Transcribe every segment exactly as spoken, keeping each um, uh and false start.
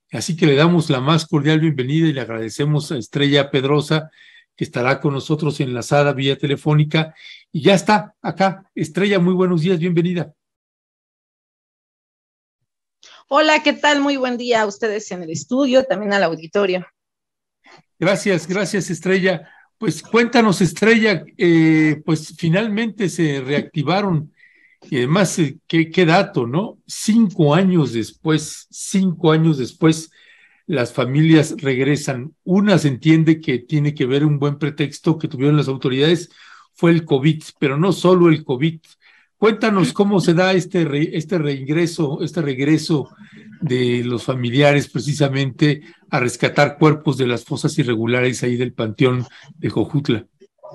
Así que le damos la más cordial bienvenida y le agradecemos a Estrella Pedrosa, que estará con nosotros enlazada vía telefónica. Y ya está acá. Estrella, muy buenos días, bienvenida. Hola, ¿qué tal? Muy buen día a ustedes en el estudio, también al auditorio. Gracias, gracias, Estrella. Pues cuéntanos, Estrella, eh, pues finalmente se reactivaron. Y además, eh, qué, qué dato, ¿no? Cinco años después, cinco años después, las familias regresan. Una se entiende que tiene que ver un buen pretexto que tuvieron las autoridades, fue el COVID, pero no solo el COVID. Cuéntanos cómo se da este, re, este reingreso, este regreso de los familiares precisamente a rescatar cuerpos de las fosas irregulares ahí del Panteón de Jojutla.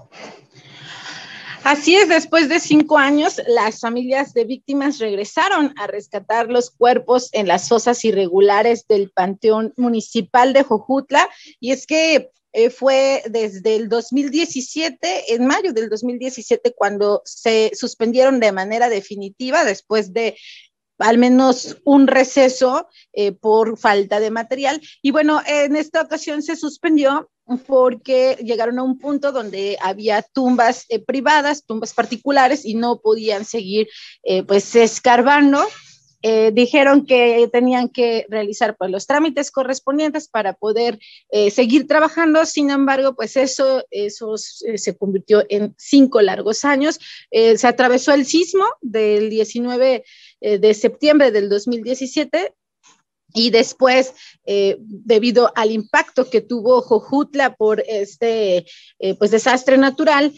Así es, después de cinco años, las familias de víctimas regresaron a rescatar los cuerpos en las fosas irregulares del Panteón Municipal de Jojutla, y es que eh, fue desde el dos mil diecisiete, en mayo del dos mil diecisiete, cuando se suspendieron de manera definitiva después de al menos un receso eh, por falta de material. Y bueno, en esta ocasión se suspendió porque llegaron a un punto donde había tumbas eh, privadas, tumbas particulares, y no podían seguir eh, pues escarbando. Eh, dijeron que tenían que realizar pues los trámites correspondientes para poder eh, seguir trabajando. Sin embargo, pues eso, eso eh, se convirtió en cinco largos años. Eh, se atravesó el sismo del diecinueve de septiembre del dos mil diecisiete, y después, eh, debido al impacto que tuvo Jojutla por este eh, pues desastre natural,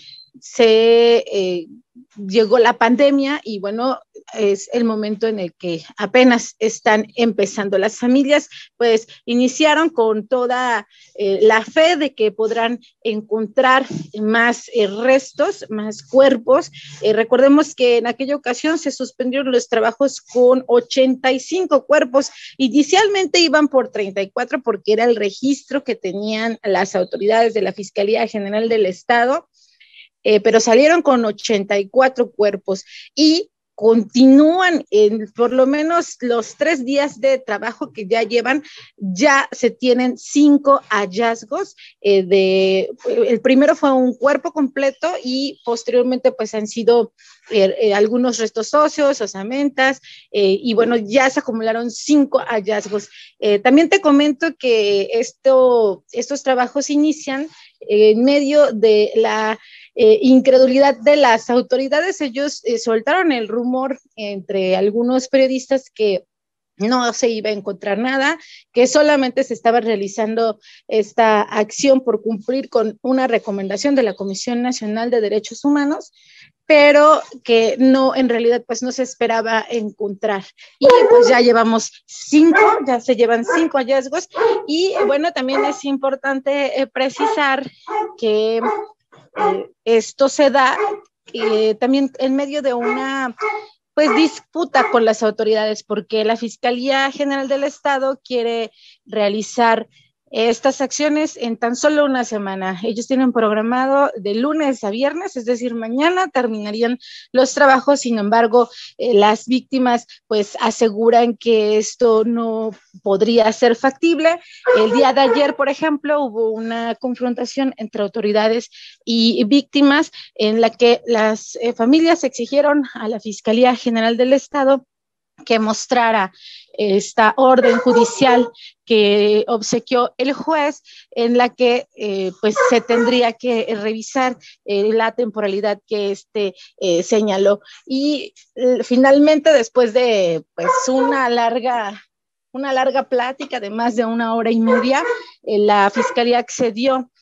se eh, llegó la pandemia, y bueno, es el momento en el que apenas están empezando. Las familias pues iniciaron con toda eh, la fe de que podrán encontrar más eh, restos, más cuerpos. Eh, recordemos que en aquella ocasión se suspendieron los trabajos con ochenta y cinco cuerpos. Inicialmente iban por treinta y cuatro porque era el registro que tenían las autoridades de la Fiscalía General del Estado. Eh, pero salieron con ochenta y cuatro cuerpos y continúan en por lo menos los tres días de trabajo que ya llevan, ya se tienen cinco hallazgos. Eh, de, el primero fue un cuerpo completo, y posteriormente pues han sido eh, eh, algunos restos óseos, osamentas, eh, y bueno, ya se acumularon cinco hallazgos. Eh, también te comento que esto, estos trabajos inician en medio de la Eh, incredulidad de las autoridades. Ellos eh, soltaron el rumor entre algunos periodistas que no se iba a encontrar nada, que solamente se estaba realizando esta acción por cumplir con una recomendación de la Comisión Nacional de Derechos Humanos, pero que no, en realidad pues no se esperaba encontrar. Y pues ya llevamos cinco, ya se llevan cinco hallazgos. Y bueno, también es importante eh, precisar que Eh, esto se da eh, también en medio de una pues disputa con las autoridades, porque la Fiscalía General del Estado quiere realizar estas acciones en tan solo una semana. Ellos tienen programado de lunes a viernes, es decir, mañana terminarían los trabajos. Sin embargo, eh, las víctimas pues aseguran que esto no podría ser factible. El día de ayer, por ejemplo, hubo una confrontación entre autoridades y víctimas en la que las eh, familias exigieron a la Fiscalía General del Estado que mostrara esta orden judicial que obsequió el juez, en la que eh, pues se tendría que revisar eh, la temporalidad que este eh, señaló. Y eh, finalmente, después de pues una larga una larga plática de más de una hora y media, eh, la Fiscalía accedió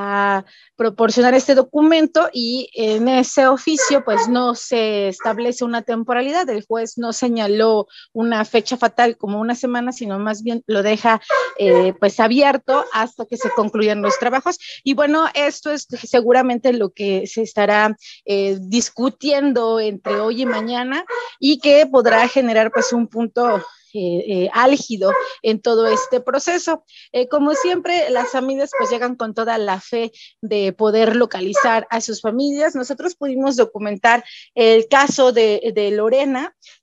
a proporcionar este documento, y en ese oficio pues no se establece una temporalidad. El juez no señaló una fecha fatal como una semana, sino más bien lo deja eh, pues abierto hasta que se concluyan los trabajos. Y bueno, esto es seguramente lo que se estará eh, discutiendo entre hoy y mañana, y que podrá generar pues un punto Eh, eh, álgido en todo este proceso. Eh, como siempre, las familias pues llegan con toda la fe de poder localizar a sus familias. Nosotros pudimos documentar el caso de, de Lorena,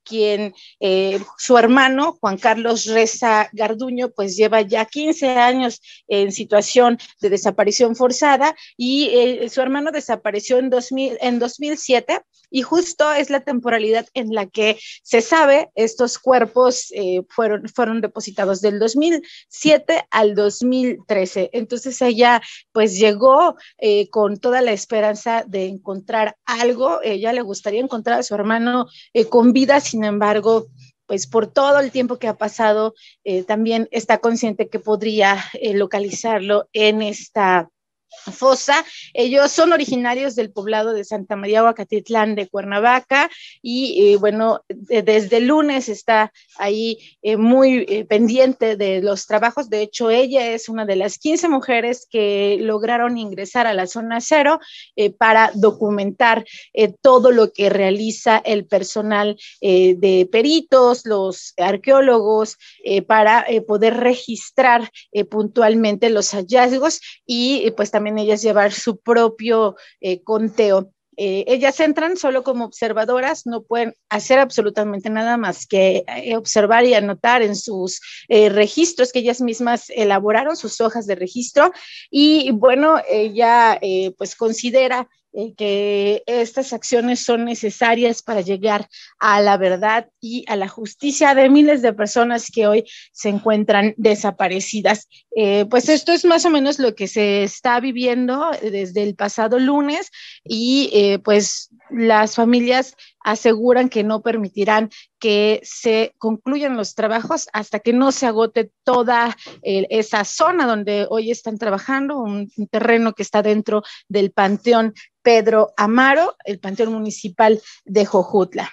quien eh, su hermano, Juan Carlos Reza Garduño, pues lleva ya quince años en situación de desaparición forzada y eh, su hermano desapareció en, dos mil, en dos mil siete y justo es la temporalidad en la que se sabe estos cuerpos eh, fueron, fueron depositados del dos mil siete al dos mil trece. Entonces ella pues llegó eh, con toda la esperanza de encontrar algo. Ella le gustaría encontrar a su hermano eh, con vida, sin embargo, pues por todo el tiempo que ha pasado, eh, también está consciente que podría eh, localizarlo en esta fosa. Ellos son originarios del poblado de Santa María Huacatitlán de Cuernavaca y eh, bueno, de, desde el lunes está ahí eh, muy eh, pendiente de los trabajos. De hecho, ella es una de las quince mujeres que lograron ingresar a la zona cero eh, para documentar eh, todo lo que realiza el personal eh, de peritos, los arqueólogos, eh, para eh, poder registrar eh, puntualmente los hallazgos y eh, pues también ellas llevar su propio eh, conteo. Eh, ellas entran solo como observadoras, no pueden hacer absolutamente nada más que eh, observar y anotar en sus eh, registros que ellas mismas elaboraron, sus hojas de registro, y bueno, ella eh, pues considera eh, que estas acciones son necesarias para llegar a la verdad y a la justicia de miles de personas que hoy se encuentran desaparecidas. Eh, pues esto es más o menos lo que se está viviendo desde el pasado lunes y eh, pues las familias aseguran que no permitirán que se concluyan los trabajos hasta que no se agote toda eh, esa zona donde hoy están trabajando, un, un terreno que está dentro del Panteón Pedro Amaro, el Panteón Municipal de Jojutla.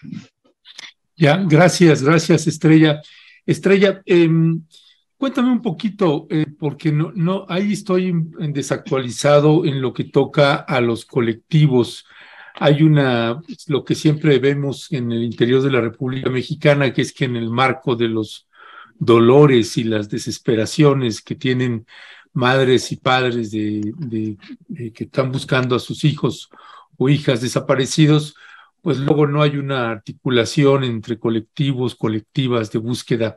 Ya, gracias, gracias, Estrella. Estrella, eh, cuéntame un poquito, eh, porque no, no, ahí estoy en, en desactualizado en lo que toca a los colectivos. Hay una, lo que siempre vemos en el interior de la República Mexicana, que es que en el marco de los dolores y las desesperaciones que tienen madres y padres de, de, de que están buscando a sus hijos o hijas desaparecidos, pues luego no hay una articulación entre colectivos, colectivas de búsqueda.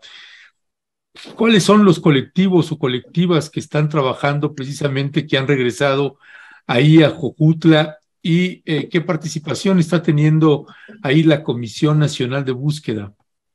¿Cuáles son los colectivos o colectivas que están trabajando precisamente, que han regresado ahí a Jojutla y eh, qué participación está teniendo ahí la Comisión Nacional de Búsqueda?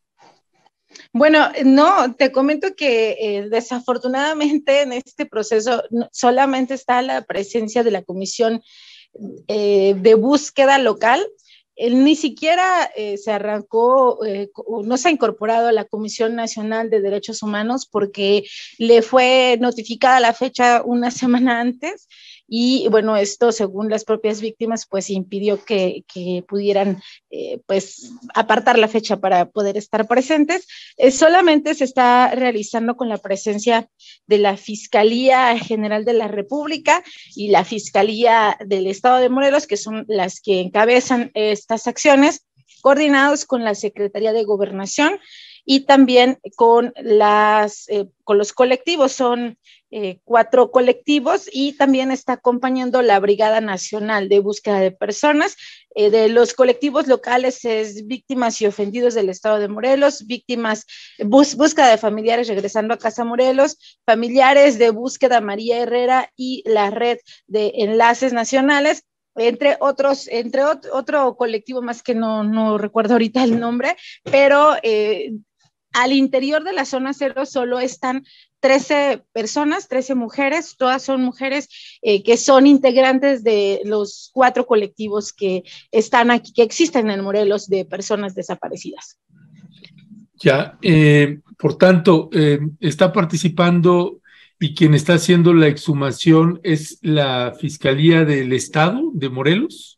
Bueno, no, te comento que eh, desafortunadamente en este proceso no, solamente está la presencia de la Comisión eh, de Búsqueda local. Él ni siquiera eh, se arrancó, eh, no se ha incorporado a la Comisión Nacional de Derechos Humanos porque le fue notificada la fecha una semana antes y bueno, esto según las propias víctimas pues impidió que, que pudieran eh, pues apartar la fecha para poder estar presentes. Eh, solamente se está realizando con la presencia de la Fiscalía General de la República y la Fiscalía del Estado de Morelos, que son las que encabezan estas acciones, coordinados con la Secretaría de Gobernación y también con, las, eh, con los colectivos. Son eh, cuatro colectivos y también está acompañando la Brigada Nacional de Búsqueda de Personas. Eh, de los colectivos locales es Víctimas y Ofendidos del Estado de Morelos, Víctimas, bus, Búsqueda de Familiares Regresando a Casa Morelos, Familiares de Búsqueda María Herrera y la Red de Enlaces Nacionales, entre otros, entre ot otro colectivo más que no, no recuerdo ahorita el nombre, pero eh, al interior de la zona cero solo están trece personas, trece mujeres, todas son mujeres eh, que son integrantes de los cuatro colectivos que están aquí, que existen en Morelos, de personas desaparecidas. Ya, eh, por tanto, eh, está participando y quien está haciendo la exhumación es la Fiscalía del Estado de Morelos.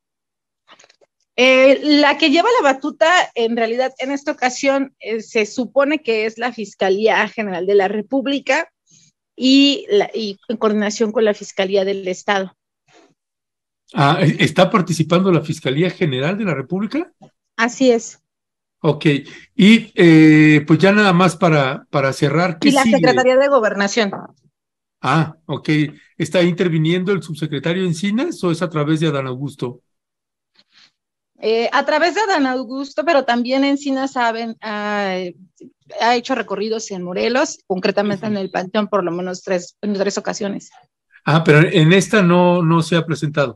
Eh, la que lleva la batuta, en realidad, en esta ocasión, eh, se supone que es la Fiscalía General de la República y, la, y en coordinación con la Fiscalía del Estado. Ah, ¿está participando la Fiscalía General de la República? Así es. Ok, y eh, pues ya nada más para, para cerrar, ¿qué y la sigue? Secretaría de Gobernación. Ah, ok. ¿Está interviniendo el subsecretario Encinas o es a través de Adán Augusto? Eh, a través de Adán Augusto, pero también Encinas saben, ha, ha hecho recorridos en Morelos, concretamente en el Panteón, por lo menos tres, en tres ocasiones. Ah, pero en esta no, no se ha presentado.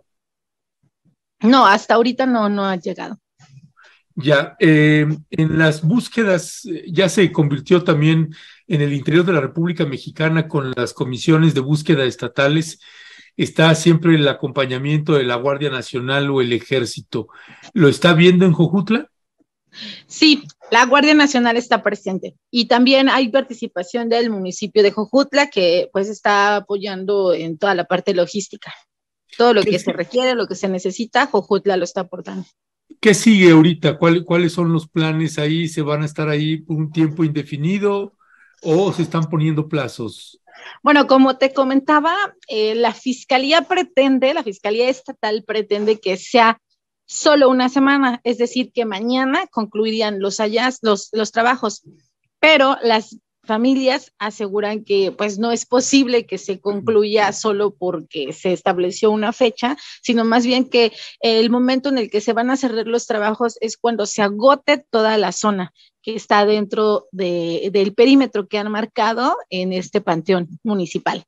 No, hasta ahorita no, no ha llegado. Ya, eh, en las búsquedas eh, ya se convirtió también en el interior de la República Mexicana con las comisiones de búsqueda estatales, está siempre el acompañamiento de la Guardia Nacional o el Ejército. ¿Lo está viendo en Jojutla? Sí, la Guardia Nacional está presente y también hay participación del municipio de Jojutla que pues está apoyando en toda la parte logística. Todo lo que se requiere, lo que se necesita, Jojutla lo está aportando. ¿Qué sigue ahorita? ¿Cuál, ¿Cuáles son los planes ahí? ¿Se van a estar ahí por un tiempo indefinido o se están poniendo plazos? Bueno, como te comentaba, eh, la Fiscalía pretende, la Fiscalía Estatal pretende que sea solo una semana, es decir, que mañana concluirían los, hallaz, los, los trabajos, pero las familias aseguran que pues no es posible que se concluya solo porque se estableció una fecha, sino más bien que el momento en el que se van a cerrar los trabajos es cuando se agote toda la zona que está dentro de, del perímetro que han marcado en este panteón municipal.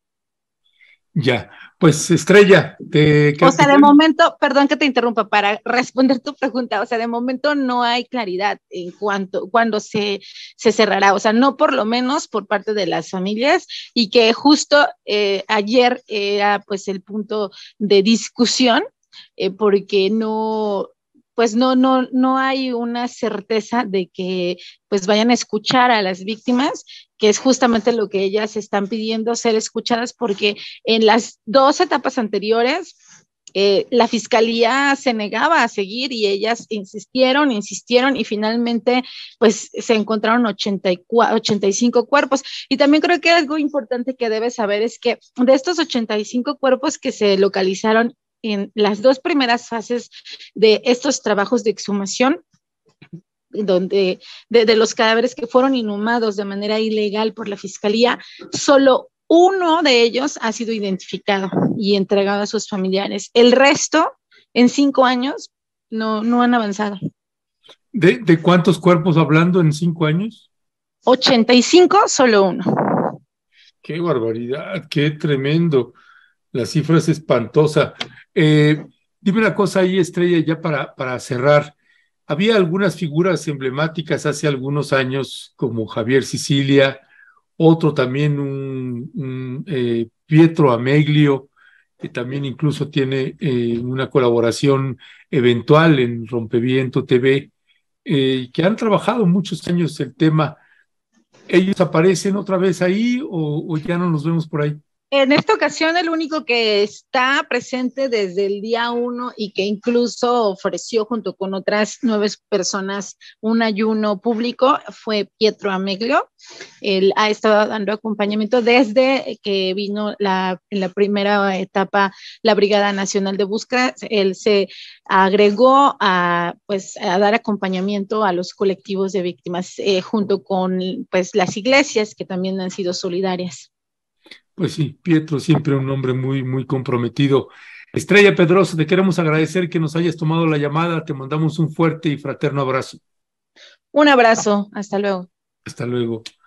Ya, pues Estrella, te... O sea, de momento, perdón que te interrumpa, para responder tu pregunta, o sea, de momento no hay claridad en cuanto, cuándo se, se cerrará, o sea, no por lo menos por parte de las familias, y que justo eh, ayer era pues el punto de discusión, eh, porque no, pues no, no, no hay una certeza de que pues vayan a escuchar a las víctimas, que es justamente lo que ellas están pidiendo, ser escuchadas, porque en las dos etapas anteriores eh, la fiscalía se negaba a seguir y ellas insistieron, insistieron y finalmente pues se encontraron ochenta y cuatro, ochenta y cinco cuerpos. Y también creo que algo importante que debes saber es que de estos ochenta y cinco cuerpos que se localizaron en las dos primeras fases de estos trabajos de exhumación, donde de, de los cadáveres que fueron inhumados de manera ilegal por la fiscalía, solo uno de ellos ha sido identificado y entregado a sus familiares. El resto, en cinco años, no, no han avanzado. ¿De, ¿De cuántos cuerpos hablando en cinco años? ochenta y cinco, solo uno. Qué barbaridad, qué tremendo. La cifra es espantosa. Eh, dime una cosa ahí, Estrella, ya para, para cerrar. Había algunas figuras emblemáticas hace algunos años, como Javier Sicilia, otro también, un, un eh, Pietro Ameglio, que también incluso tiene eh, una colaboración eventual en Rompeviento T V, eh, que han trabajado muchos años el tema. ¿Ellos aparecen otra vez ahí o, o ya no nos vemos por ahí? En esta ocasión, el único que está presente desde el día uno y que incluso ofreció junto con otras nueve personas un ayuno público fue Pietro Ameglio. Él ha estado dando acompañamiento desde que vino la, en la primera etapa la Brigada Nacional de Búsqueda. Él se agregó a, pues, a dar acompañamiento a los colectivos de víctimas eh, junto con pues, las iglesias que también han sido solidarias. Pues sí, Pietro, siempre un hombre muy, muy comprometido. Estrella Pedrosa, te queremos agradecer que nos hayas tomado la llamada. Te mandamos un fuerte y fraterno abrazo. Un abrazo. Hasta luego. Hasta luego.